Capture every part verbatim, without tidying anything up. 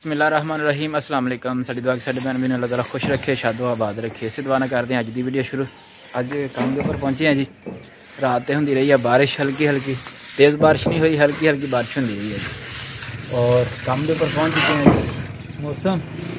बिस्मिल्लाहिर्रहमानिर्रहीम अस्सलाम वालेकुम। साडी दुआ कि साडे भैन भी अल्लाह ताला खुश रखे, शादो आबाद रखे। इस दुआ करते हैं अज की वीडियो शुरू। अज काम के उपर पहुंचे हैं जी। रात तो होंगी रही है बारिश, हल्की हल्की, तेज़ बारिश नहीं हुई, हल्की हल्की बारिश होंगी रही है जी। और काम के उपर पहुंच चुके हैं जी। मौसम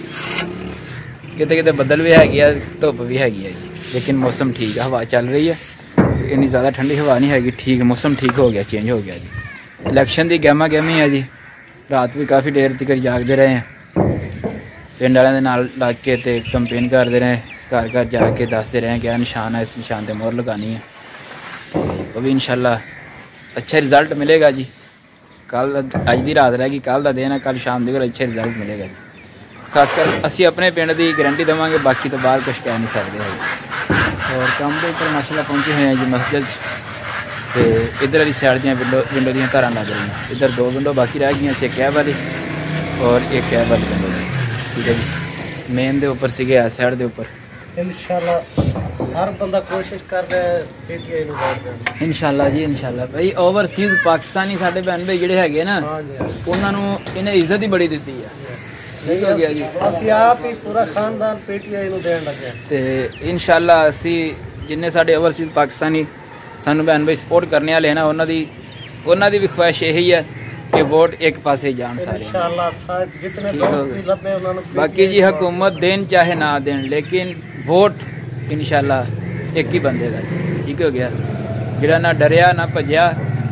किते किते बदल भी है, धुप भी हैगी है जी, लेकिन मौसम ठीक है, हवा चल रही है, इन्नी ज़्यादा ठंडी हवा नहीं हैगी, ठीक मौसम ठीक हो गया, चेंज हो गया जी। इलैक्शन की गहमा गहमी है जी। रात भी काफ़ी देर तक जागते रहे हैं, पिंड वाले नाल लग के ते कंपेन करते रहे, घर घर जाके दसते रहे क्या निशान है, इस निशान पर मोहर लगानी है। वो भी इंशाल्लाह अच्छा रिजल्ट मिलेगा जी। कल अज की रात रहेगी, कल का दिन है, कल शाम को अच्छा रिजल्ट मिलेगा जी। खासकर असी अपने पिंड की गारंटी देवांगे, बाकी तो बाहर कुछ कह नहीं सकते हैं। और काम के उपर माशाल्लाह पहुंचे हुए हैं जी मस्जिद। तो इधर वाली साइड दी विंडो विंडो दी तारा लग रही हैं, इधर दो विंडो बाकी रह गई, एक कैब वाली और एक कैब वाली विंडो, ठीक है जी। मेन दे उपर सीगे इस साइड दे उपर इंशाल्लाह हर बंदा कोशिश कर रहा है पीटीआई नु वोट देने। इंशाल्लाह जी इंशाल्लाह। भाई ओवरसीज पाकिस्तानी साडे भैन भाई जिहड़े हैगे ना, उन्हां नूं इन्हें इज्जत ही बड़ी दी है। ठीक हो गया जी। असीं आप ही पूरा खानदान पीटीआई नु देण लगे ते इंशाल्लाह असीं जिन्ने साडे ओवरसीज पाकिस्तानी सानू भैन भाई सपोर्ट करने वाले हैं ना, उन्हां दी उन्हां दी भी ख्वाहिश यही है कि वोट एक पासे जान सारे इंशाल्लाह। जितने दोस्त भी लभे उन्हां नूं बाकी जी हुकूमत देन चाहे ना देन, लेकिन वोट इंशाल्लाह एक ही बंदे का, ठीक हो गया। जिहड़ा ना डरिया ना भजया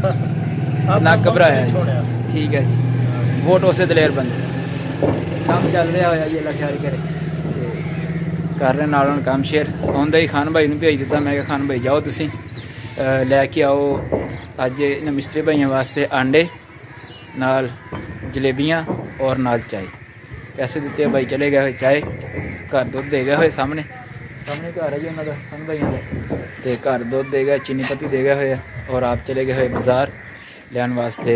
ना घबराया, ठीक है जी। वोट उसे दलेर बंदे काम चल रहा होया जी, अल्लाह खैर करे। कर रहे नाल काम शेयर आउंदा ही खान भाई नूं भेज दिता, मैं कहा खान भाई जाओ तुसीं लैके आओ अज इन्हां मिस्त्री भाइयों वास्ते आंडे नाल जलेबियाँ और नाल चाय। पैसे दिते भाई चले गए हुए, चाय घर दुध दे गए हुए, सामने सामने घर है जी उन्होंने का खान भाइयों का, तो घर दुध दे गए, चीनी पत्ती दे गए हुए, और आप चले गए हुए बाज़ार लैन वास्ते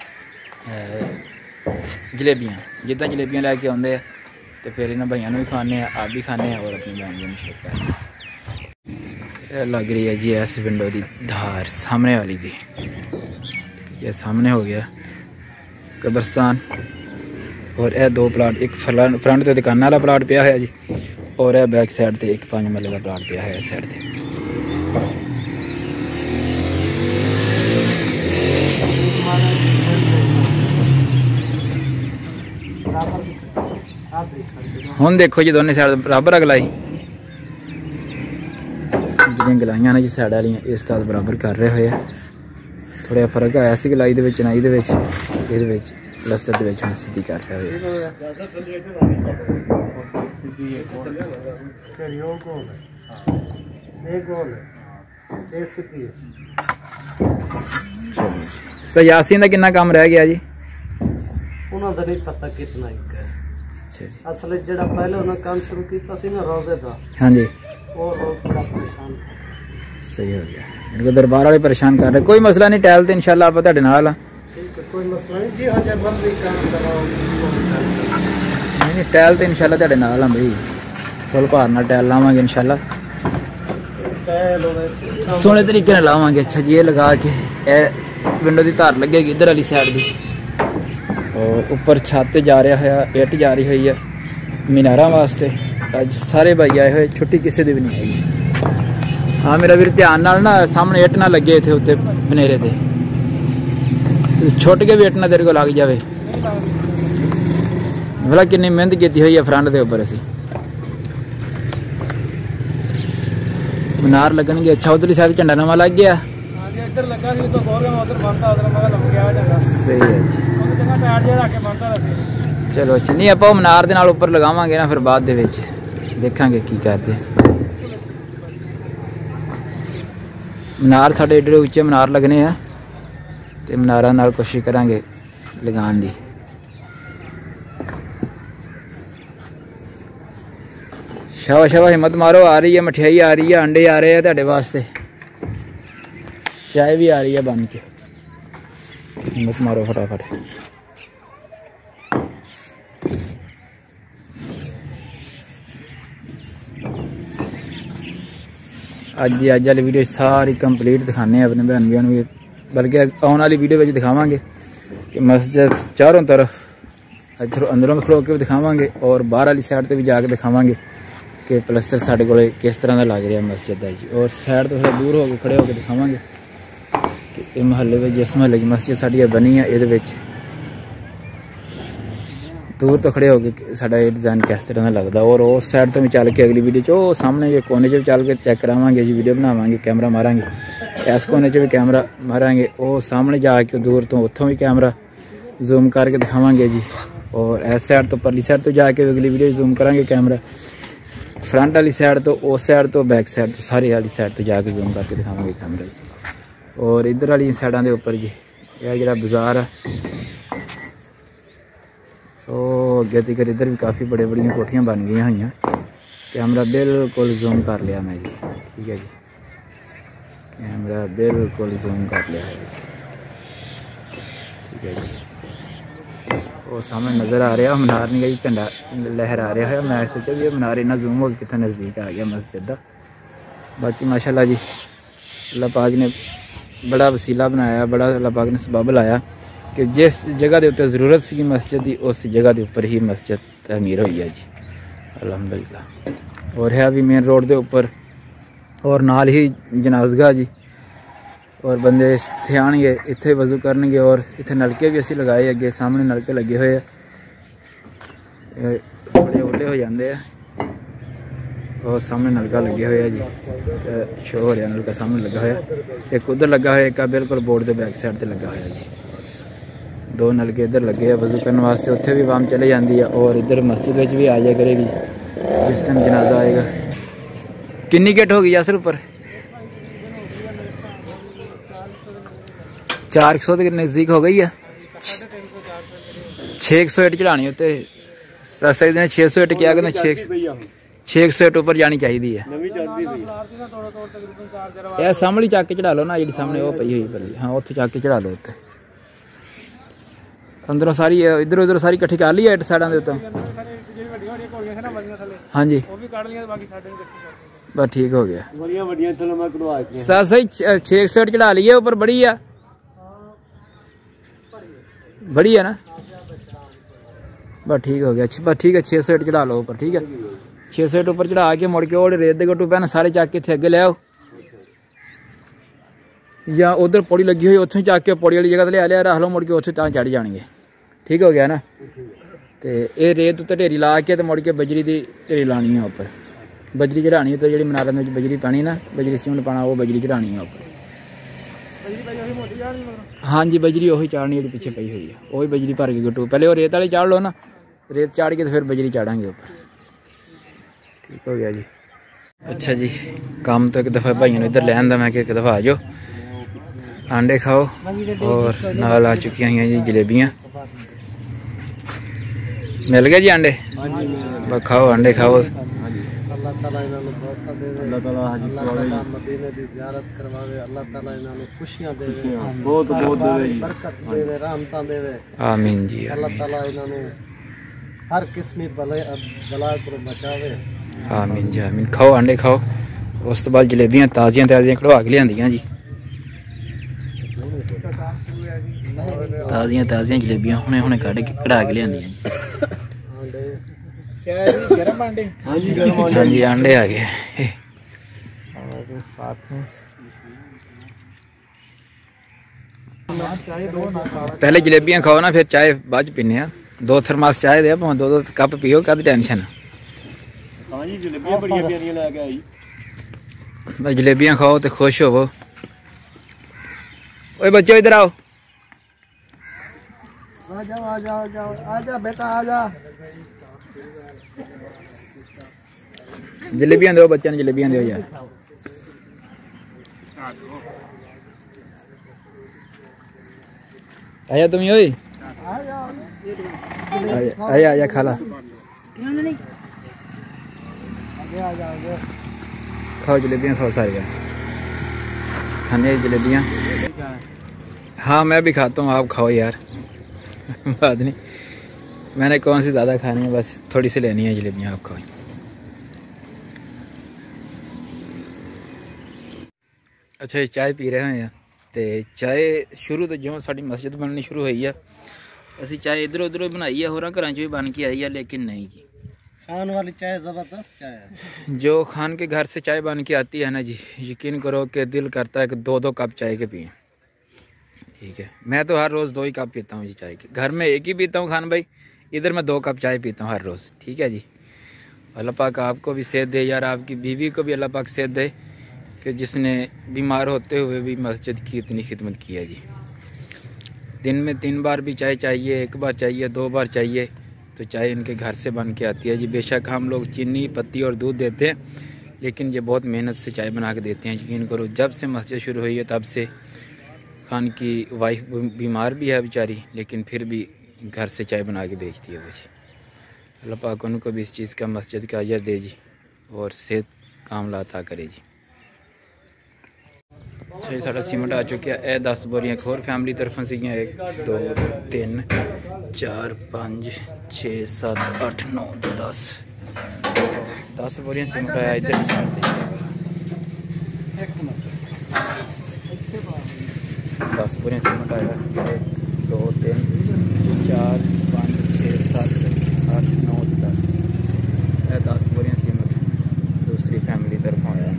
जलेबियाँ। जिदा जलेबियाँ लैके आते हैं तो फिर इन्होंने भाइयों भी खाने, आप भी खाने और अपनी बहन भी शेयर करते। लग रही है जी इस विंडो की धार सामने वाली दी, ये सामने हो गया कब्रस्तान। और यह दो प्लाट, एक फ्रंट से दुकान वाला प्लाट पिया है जी, और यह बैक साइड से एक पाँच मरले का प्लाट पिया है इस साइड से। हुण देखो जी दोनों साइड बराबर अगलाई जिहड़ियां गलाइयां ने जी साइड वाली इस तरह बराबर कर रहे हुए। थोड़ा फर्क आया सी गलाई दे विच नाई दे विच, इहदे विच प्लस्तर दे विच हुण सीधी कर रहे हुए। यासीन का कितना काम रह गया जी? उन्होंने नहीं पता कितना ही है। असल जेड़ा पहले उन्होंने काम शुरू किया सी ना रोजे दा, हाँ जी, वो लोग बड़ा परेशान। सही हो गया। इनको दरबार वाले परेशान कर रहे, कोई मसला नहीं, टैल तो इंशाल्लाह आप तुहाडे नाल आ। ठीक है, कोई मसला नहीं जी। हाँ जब मर्जी काम कराओ, नहीं नहीं टैल तो इंशाल्लाह तुहाडे नाल आ भाई, फुल भार नाल टैल लावांगे इंशाल्लाह, सोहने तरीके नाल लावांगे। अच्छा जी, ये लगा के विंडो की धार लगेगी इधर वाली साइड की, और ऊपर छत जा रहा है, इट जा रही हुई है मीनारा वास्ते। अज सारे भाई आए हुए, छुट्टी किसी की भी नहीं है। हाँ मेरा वीर ध्यान नाल ना सामने इट ना लगे थे उत्ते बनेरे ते, छुट के भी इट ना तेरे को लग जाए। भला कितनी मेहनत की हुई है फ्रंट के उपर असी। मीनार लगन अच्छा उधरली साइड झंडा नवा लग गया। सही है जी। चलो अच्छा, नहीं आप मीनार के नाल उपर लगावांगे ना, फिर बाद दे विच देखांगे की करते। मीनार साढ़े एडे उच्चे मीनार लगने हैं, तो मीनारा नाल कोशिश करांगे लगाने की। शाबाश शाबाश, हिम्मत मारो, आ रही है मठियाई, आ रही है, अंडे आ रहे हैं तुहाडे वास्ते, चाय भी आ रही है बन के। हिम्मत मारो फटाफट। अज अज वाली वीडियो सारी कंप्लीट दिखाने अपने भैन भैन भी, बल्कि आने वाली वीडियो में दिखावांगे कि मस्जिद चारों तरफ इधर अंदरों में खड़ो के भी दिखावांगे और बाहर वाली साइड पर भी जाके दिखावांगे कि प्लस्तर साढ़े को किस तरह का लग रहा मस्जिद का जी। और साइड तो थोड़ा दूर होकर खड़े होकर दिखावांगे कि ये महल्ले में जिस महल्ले की मस्जिद साड़ी बनी है ये दूर तो खड़े होकर साड़ा ये डिज़ाइन किस तरह का लगता। और उस साइड तो भी चल के अगली वीडियो चो सामने ये कोने च भी चल के चेक करावांगे जी, वीडियो बनावांगे, कैमरा मारांगे। इस कोने च भी कैमरा मारांगे, वो सामने जाके दूर तो उत्थों भी कैमरा जूम करके दिखावांगे जी। और इस साइड तो परली साइड तो जाके अगली वीडियो जूम करांगे कैमरा, फ्रंट वाली साइड तो उस साइड तो बैक साइड तो सारी वाली साइड तो जाके जूम करके दिखावांगे कैमरा जी। और इधर वाली साइडों के उपर जी यह जो बाजार है तो अगे तक इधर भी काफ़ी बड़े बड़िया कोठियाँ बन गई हुई। कैमरा बिल्कुल जूम कर लिया मैं जी, ठीक है जी, कैमरा बिल्कुल जूम कर लिया है, ठीक है जी। वो सामने नज़र आ रहा मनार नहीं गई झंडा लहर आ रहा है। मैं सोचा भी मनार इन्ना जूम हो कितने नज़दीक आ गया मस्जिद का। बाकी माशाल्लाह जी अल्लाह पाक ने बड़ा वसीला बनाया, बड़ा अल्लाह पाक ने सबब लाया कि जिस जगह के उत्ते ज़रूरत सी मस्जिद की उस जगह के उपर ही मस्जिद तमीर हुई है जी, अल्हम्दुलिल्लाह। और है भी मेन रोड के उपर और नाल ही जनाजगा जी। और बंदे इत्थे आएंगे, इत्थे वजू करनगे। और इत्थे नलके भी असी लगाए अगे, सामने नलके लगे हुए बड़े ओले हो जाते हैं। और सामने नलका लगे हुए जी, शो हो रहा नलका सामने लगा हुआ, एक उधर लगा हुआ, एक बिल्कुल बोर्ड के बैक साइड पर लगा हुआ जी। दो नलके इधर लगे है वजू करने वास्ते, उत्थे भी वाम चले जाती है। और इधर मस्जिद में भी आ जाया करेगी जिस टाइम जनाजा आएगा। किन्नी गेट होगी यासर उपर? चार सौ के नज़दीक हो गई है। छे सौ इट चढ़ानी उत्ते सकते छे सौ इट क्या कहते छे छे सौ इट उपर जानी चाहिए है। यह सामने चक के चढ़ा लो ना, जी सामने वो पई हुई पली, हाँ उत्थे चक के चढ़ा लो उत्ते। अंदरों सारी इधर उधर सारी इकट्ठी कर ली है इट साइडों के उत्ते? हाँ जी बस ठीक हो गया। सही छे सौ इट चढ़ा ली है ऊपर, बड़ी है बड़ी है ना, बस ठीक हो गया। बस ठीक है छे सौ इट चढ़ा लो ऊपर, ठीक है छे सौ इट ऊपर चढ़ा के मुड़ के और रेत के गट्टू पैन सारे चक के इतने अगे ले आओ, या उधर पौड़ी लगी हुई उतों चक के पौड़ी वाली जगह लिया लिया रख लो, मुड़ के उत्थे चढ़ जाएंगे, ठीक हो गया ना। तो ये रेत उत्ते ढेरी ला के तो मुड़ के बजरी की ढेरी लानी है उपर, बजरी चढ़ानी तो जी मनारे में बजरी पानी ना, बजरी सीमेंट पाना वो बजरी चढ़ानी है उपर। हाँ जी बजरी वही चाड़नी जी पिछे पई हुई है, वही बजरी भर के गट्टू पहले वो रेत वाली चाड़ लो ना, रेत चाड़ के तो फिर बजरी चाड़ांगे ऊपर, ठीक हो गया जी। अच्छा जी काम तो एक दफ़ा भाइयों ने इधर लैन मैं कि एक दफ़ा आ जाओ आंडे खाओ। और नाल आ चुकी हैं जी जलेबियाँ, मिल गए जी आंडे, बस खाओ आंडे खाओ। अल्लाह ताला इन्होंने बरकत देवे, अल्लाह ताला मदीने दी ज़ियारत करवावे, अल्लाह ताला इन्होंने खुशियां देवे, बहुत बहुत देवे, बरकत देवे, रहमतां देवे, आमीन जी। अल्लाह ताला इन्होंने हर किस्म बला बला को बचावे, आमीन जी आमीन। खाओ आंडे खाओ। उस तो बाद जलेबियाँ ताज़ियाँ ताज़ियाँ कढ़वा के लियांदियां जी, ताज़ियाँ ताज़ियाँ जलेबियाँ हुणे हुणे कढ़ के कढ़ा के लियांदियां जी। हाँ जी अंडे आ गए। पहले जलेबियां खाओ ना फिर चाय बाद पीने हैं। दो थर्मास चाय दे भावें दो दो कप पियो, कद टेंशन है। जलेबियां खाओ तो खुश होवो। ओए बच्चों इधर आओ, आ जाओ आ जाओ आ जाओ आ जा बेटा आ जा। जलेबियां दो बच्चों ने, जलेबियां दो यार। आया तुम ओए, आया आया खाला खाओ जलेबियां खाओ सारे खाने जलेबियां। हाँ मैं भी खाता हूँ, आप खाओ यार बात नहीं, मैंने कौन सी ज़्यादा खानी है, बस थोड़ी सी लेनी है जलेबियाँ, आप खाओ। अच्छा चाय पी रहे हैं तो चाय शुरू तो जो साड़ी मस्जिद बननी शुरू हुई है ਅਸੀਂ ਚਾय इधर उधर बनाई है, होर घर भी बन के आई है, लेकिन नहीं जी खान वाली चाय ज़बरदस्त चाय है। जो खान के घर से चाय बन के आती है ना जी, यकीन करो कि दिल करता है कि दो दो कप चाय के पिए। ठीक है, मैं तो हर रोज़ दो ही कप पीता हूँ जी चाय के। घर में एक ही पीता हूँ खान भाई, इधर मैं दो कप चाय पीता हूँ हर रोज़। ठीक है जी, अल्लाह पाक आपको भी सेहत दे यार, आपकी बीवी को भी अल्लाह पाक सेहत दे कि जिसने बीमार होते हुए भी मस्जिद की इतनी खिदमत की है जी। दिन में तीन बार भी चाय चाहिए, एक बार चाहिए, दो बार चाहिए, तो चाय इनके घर से बन के आती है जी। बेशक हम लोग चीनी पत्ती और दूध देते हैं, लेकिन ये बहुत मेहनत से चाय बना के देते हैं। यकीन करो जब से मस्जिद शुरू हुई है तब से खान की वाइफ बीमार भी है बेचारी, लेकिन फिर भी घर से चाय बना के बेचती है वो जी। अल्लाह पाक उनको भी इस चीज़ का मस्जिद का अजर दे जी और सेहत कामला अता करे जी। अच्छा जी, साढ़ा सीमेंट आ चुका है। दस बोरियां एक होर फैमिली तरफों से, एक दो तीन चार पाँच छे सत्त अठ नौ दस दस बोरियां सीमेंट आया इधर दस बोरियां सीमेंट आया। एक दो तीन चार पाँच छे सत्त अठ नौ दस दस बोरियां सीमेंट दूसरी फैमिली तरफों आया।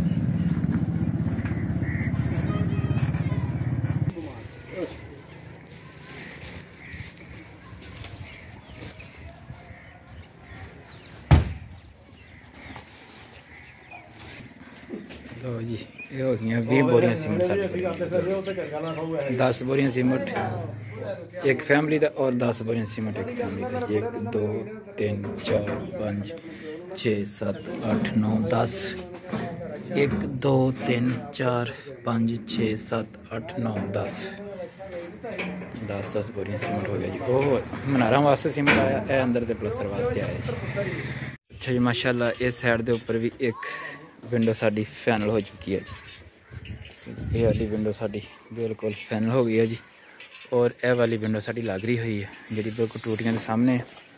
लो जी, ये हो गई बीस बोरियां सीमेंट साढ़े, दस बोरियां सीमेंट एक फैमिली का और दस बोरियां सीमेंट एक फैमिली का। एक दो तीन चार पाँच छः सत्त अठ नौ दस एक दो तीन चार पाँच छः सत्त अठ नौ दस दस दस बोरियां सीमेंट हो गया जी। ओह मनारा वास्ते सीमेंट आया, ए अंदर के प्लस्तर वास्ते आया जी। अच्छा जी, माशाल्लाह इस साइड के उपर भी एक विंडो साड़ी फाइनल हो चुकी है जी। ये वाली विंडो साड़ी बिल्कुल फाइनल हो गई है जी, और यह वाली विंडो साड़ी लग रही हुई है जी बिल्कुल टूटियां के सामने।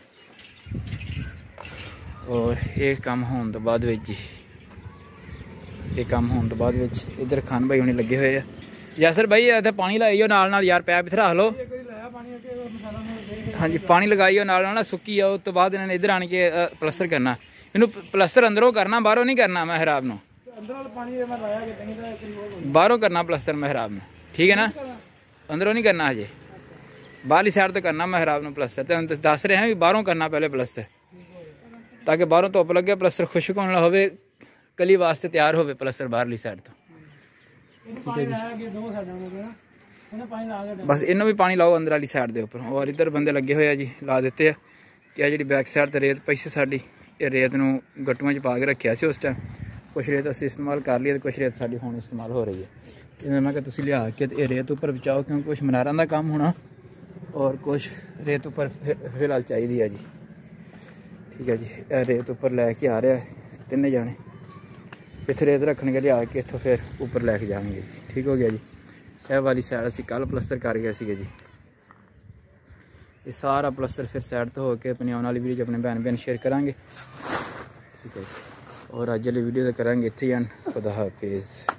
और ये काम होने तो बाद जी, ये काम होने तो बाद इधर खान भाई होने लगे हुए हैं। जैसर भाई इतने पानी लाइयो नाल नाल यार, पैप इधर रख लो। हाँ जी, पानी लगाइयो नाल नाल सुक्की आओ, तो बाद इन्होंने इधर आने के प्लस्तर करना। इनू प्लस्तर अंदरों करना, बाहरों नहीं करना महराब न, बाहरों करना प्लस्तर महराब न। ठीक है ना, अंदरों नहीं करना हजे, बाहरली साइड तो करना महराब न प्लस्तर। तो दस रहे हैं भी बाहरों करना पहले प्लस्तर, ताकि बाहरों धुप लगे प्लस्तर खुशक होने हो कली वास्ते तैयार हो प्लस्तर बाहरली साइड तो। ठीक है जी, बस इन्हों भी पानी लाओ अंदर वाली साइड के उपर। और इधर बंदे लगे हुए हैं जी, ला देते हैं कि आ जी बैक साइड तो रेत पई सी साडी, ये रेत नूं गट्टुआं च पा के रखिया सी उस टाइम। कुछ रेत असीं इस्तेमाल कर ली, कुछ रेत साडी हुण इस्तेमाल हो रही है। इन्हें मैं तुसीं लिया के ये रेत उपर बचाओ, क्योंकि कुछ मनारां दा काम होना और कुछ रेत उपर फिलहाल चाहिए है जी। ठीक है जी, रेत उपर लैके आ रहा है तिने जाने, इत्थे रेत रखने के लिया के इत्थों फिर उपर लैके जाएंगे जी। ठीक हो गया जी, यह वाली साइड असीं कल प्लस्तर कर गए थे जी। ये सारा प्लस्तर फिर साइड तो होकर अपनी आने वाली वीडियो अपने भैन भैन शेयर करांगे। ठीक है, और अज वाली वीडियो तो करांगे इत्थे ही। खुदा हाफिज़।